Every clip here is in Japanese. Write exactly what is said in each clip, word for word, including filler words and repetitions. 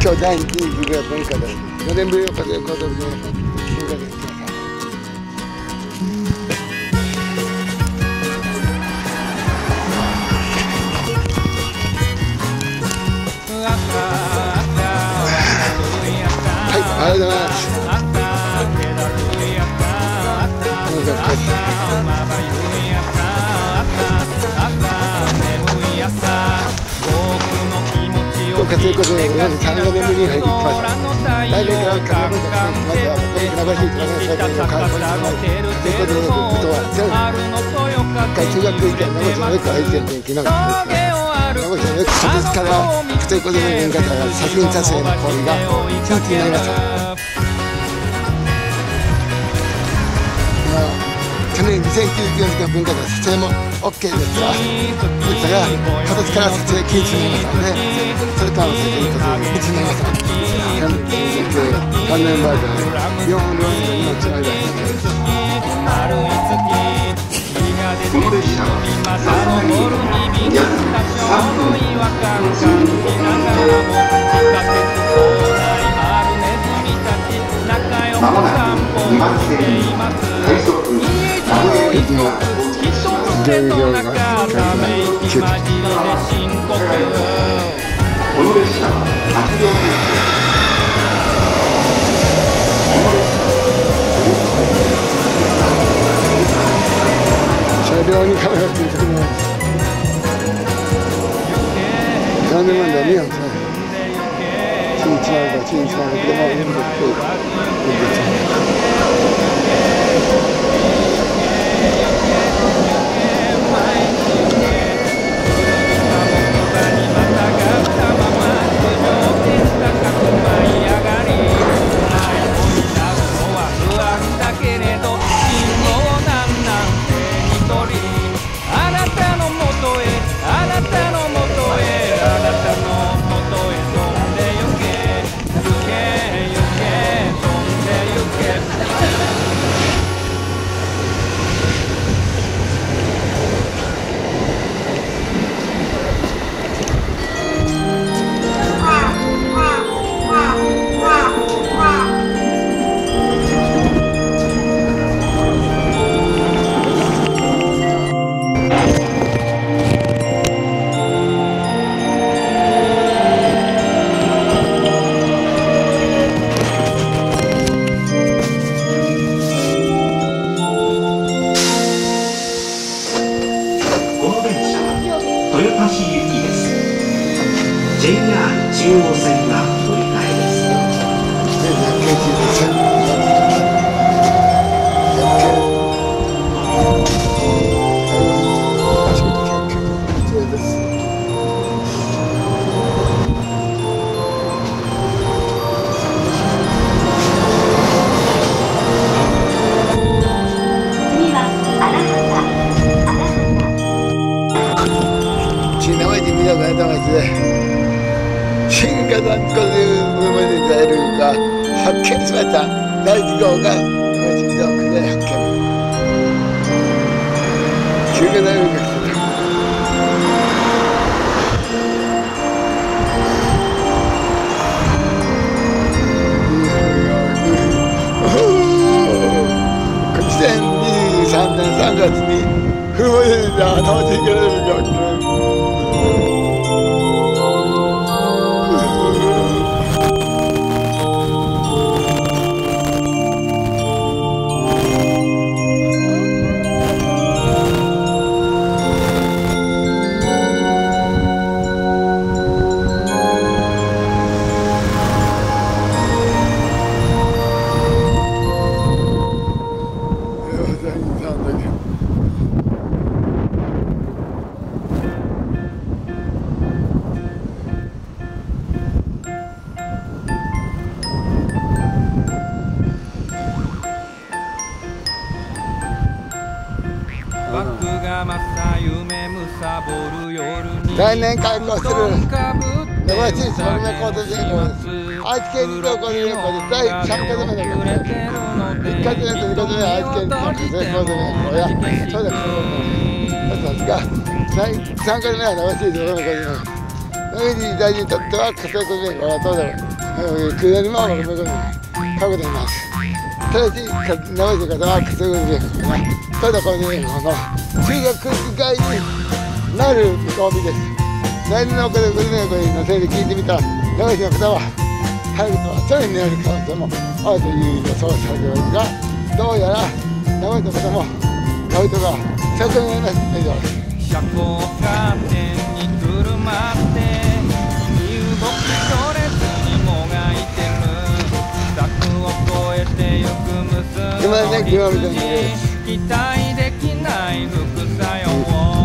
今日だいにじゅうきゅう回文化でよねんぶりの数えることの文化で来てください。はい、ありがとうございます。今日ということで、皆さんさんねんぶりに入ってきました。来年からかぶったまずはこの船橋市の最近の観光地ということで、ことは全中学以下の名古屋のよく愛知県という機能がですね。名古屋のよく今年からということで、文化祭が写真撮影の行為が禁止になりました。去年にせんきゅうじゅうきゅうねんの文化祭撮影も オーケー ですが、ですが今年から撮影禁止になりましたので、それからの撮影禁止になりました。関連バージョンよん、ろく、にの違いがあります。この列車はさんねんご約さんぷんまもなくにばん線快速名古屋行きの上下がこの列車ははちりょう編車両にカメラついてくるのです。何年前だ見ようね。チンチマルだ、チンチマルでも見るとジェイアール 中央線が乗り換えです。新型という部分で出るが発見されただいいち号が今静岡で発見。旧型の動きだ。にせんにじゅうさんねんさんがつにフロリダの地球の動き。来年開校する名古屋市立丸目高等人工です。愛知県立高等人工でだいさんかぞめの学校です。いっかぞめとにかぞめは愛知県立高等人工やそうですそうですが、さんかぞめは名古屋市立丸目高等人工。名古屋市大臣にとっては家庭高等人工はそうだろう。 그다음에 마음을 먹으면 하고 되ますただし長い方はそういうことですねただこの中学時代になる見込みです来年の岡田グルメ会のせいで聞いてみたら長いの方は入るとはさらになる可能性もあるという予想されておりますがどうやら長いの方も買う人がひゃくえんの以上です車高架線に車って身動き取れずにもがいてる柵を越えてゆく無数の理不尽期待できない副作用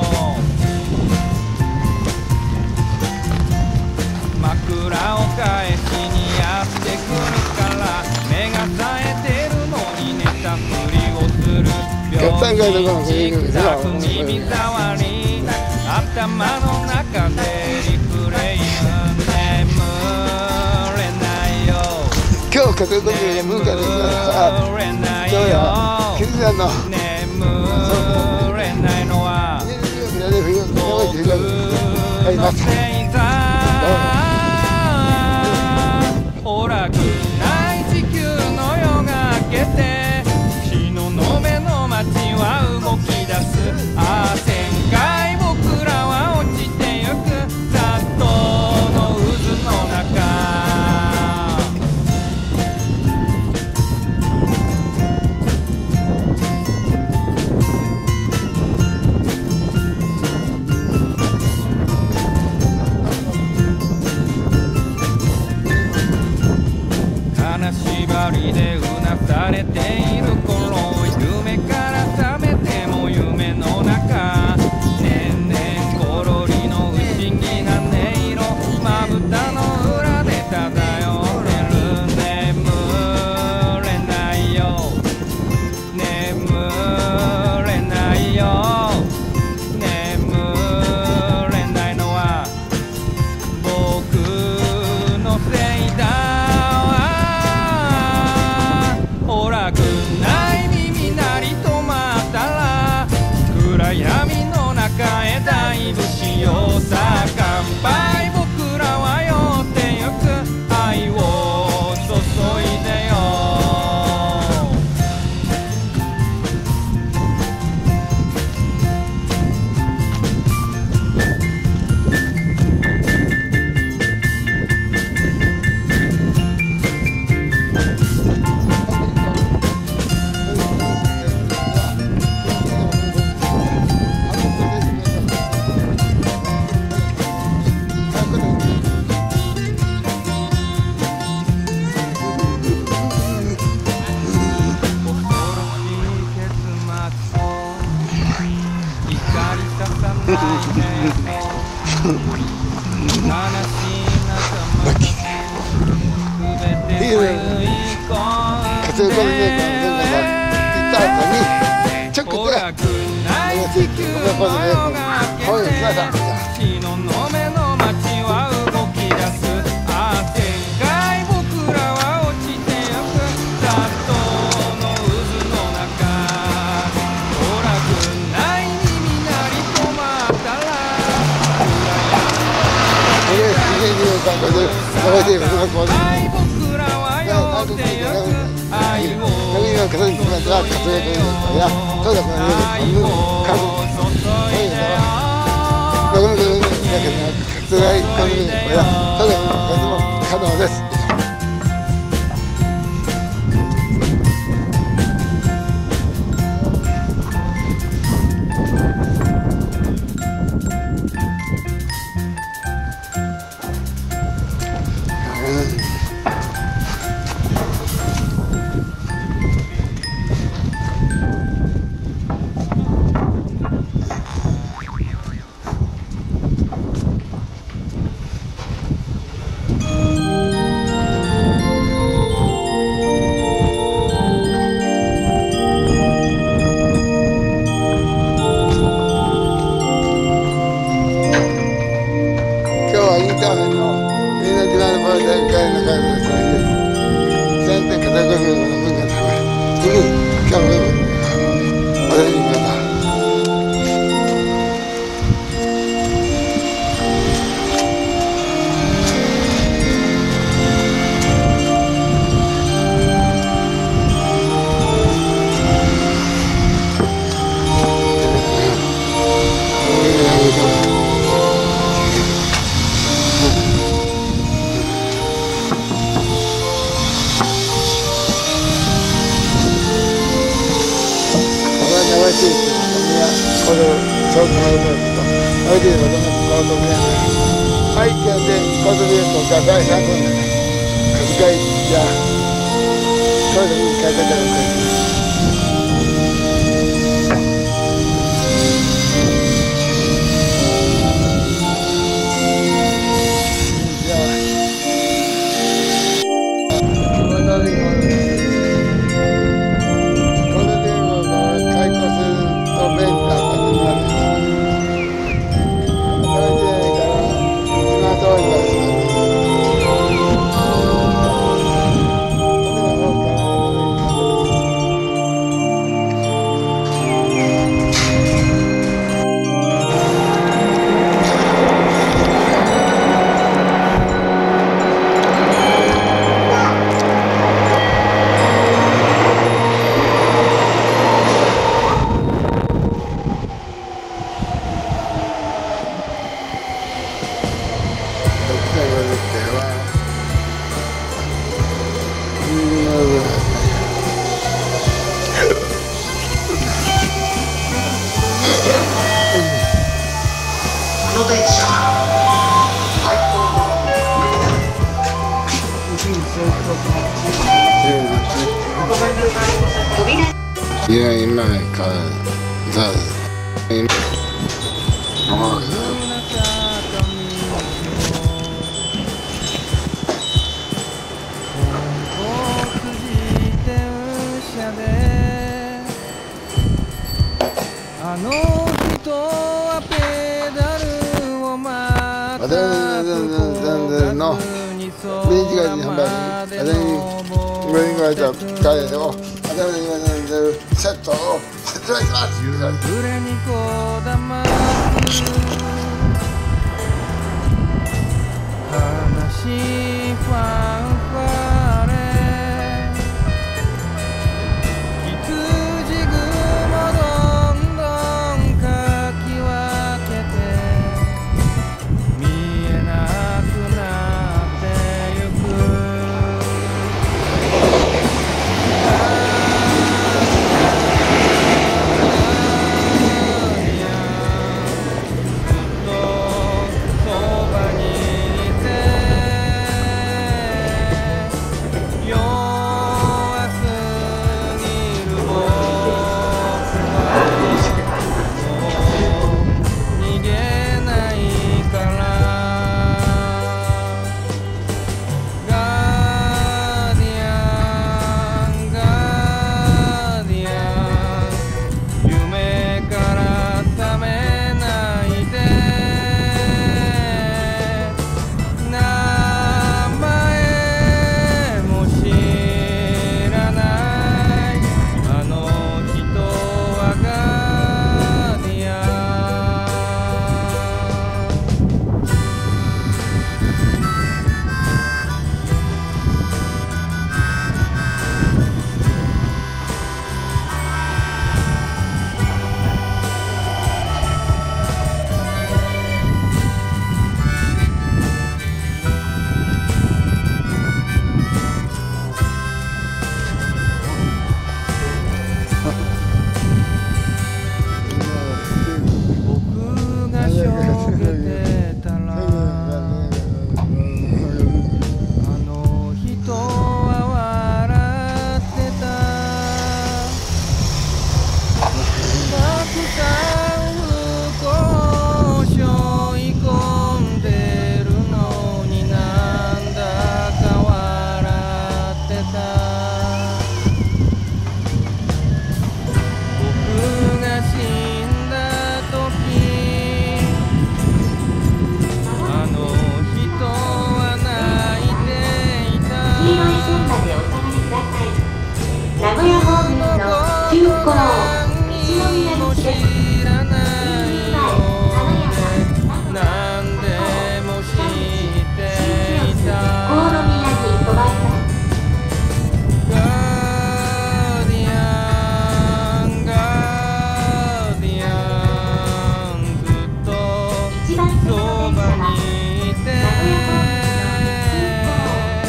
枕を返しにやってくるから目が冴えてるのに寝たふりをする病気チクタク耳障り頭の中でリフレイン眠れないよ今日家族で文化できますからどうやキズナの眠れないのは僕のせいさほらくない地球の夜が明けて日の延べの街は動き出すああ旋回僕らは落ちてゆくざっとの渦の中金縛りでうなされている頃夢から覚めても夢の中年々ころりの不思議な音色まぶたの裏で漂ってる眠れないよ眠れないよ眠れないのは僕のせいだくない耳鳴り止まったら暗闇の中へダイブしようさ乾杯僕らは酔ってゆく愛を注いでよ可能です。 Son movimiento. Hoy día no tenemos cuatro días. Hay que hacer cuatro días con cada día con el que ya. Todo el que hace la cosa. いや今からさ今あの人はペダルをまたの明治がに販売あれに上に言われた彼をあれに言われるセットを発売しますって言われて夕暮れにこだます悲しいファンファレ羊雲どんどんかき分けて見えなくなってゆく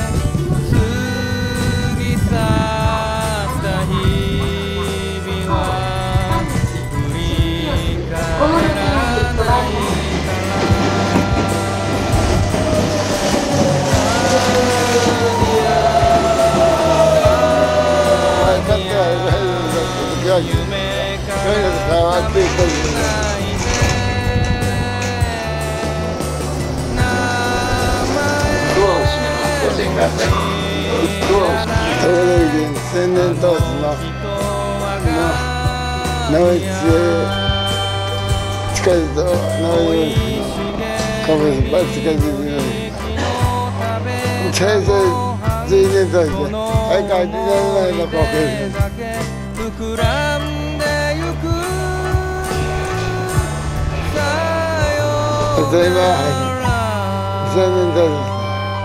過ぎ去った日々はっていう感じで。 ドアを閉めます。ご注意ください。ドアを閉めます。 高田県千年当時の長井地近いと長井の株ば近づくように最初じゅうねん当時で相変わらず前の国です膨らんでゆくそれは千年当時です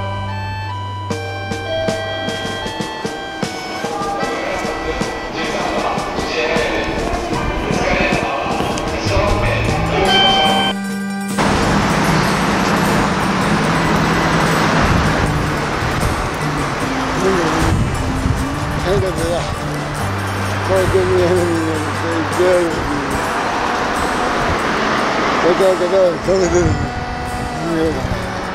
変だからこうやって見えるようにしていってここからこれで見える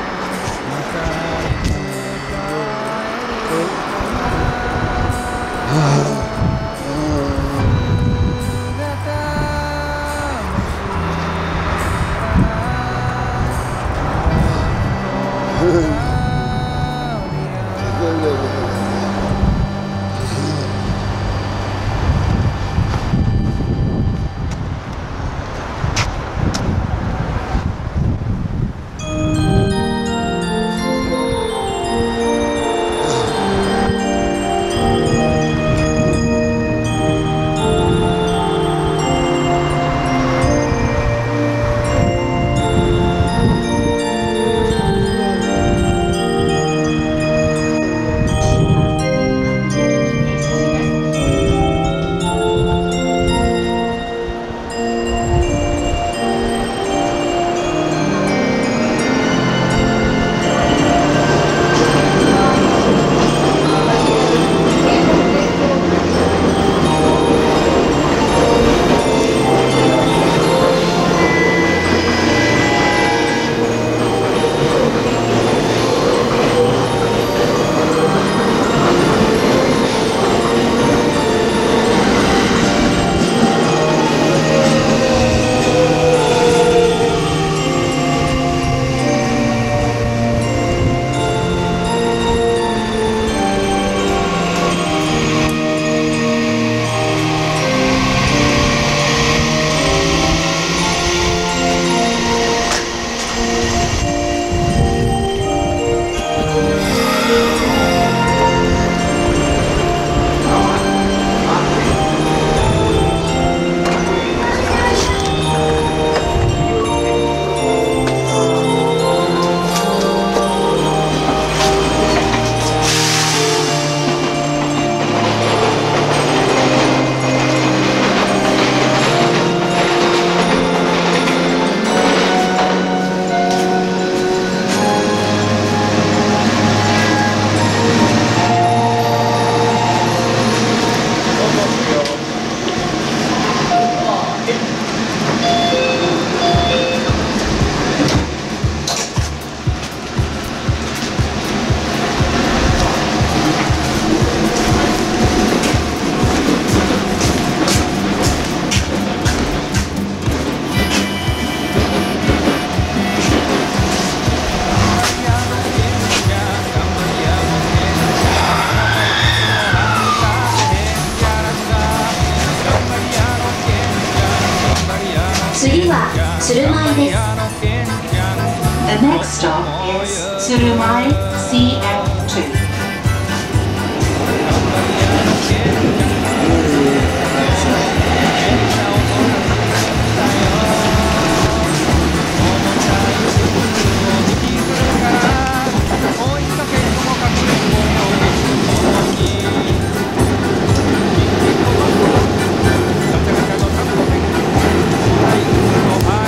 次は鶴舞です。The next stop is 鶴舞 シーエフツー。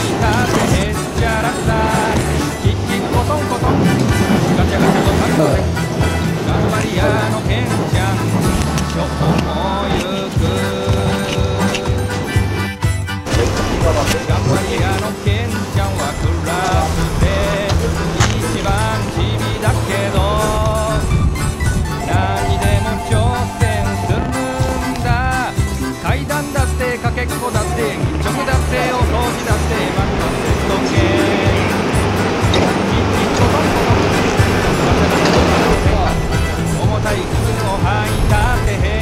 ガチャガチャのこだって日直だってお掃除だってまたせっとけ日々とどんどん重たい靴を履いたって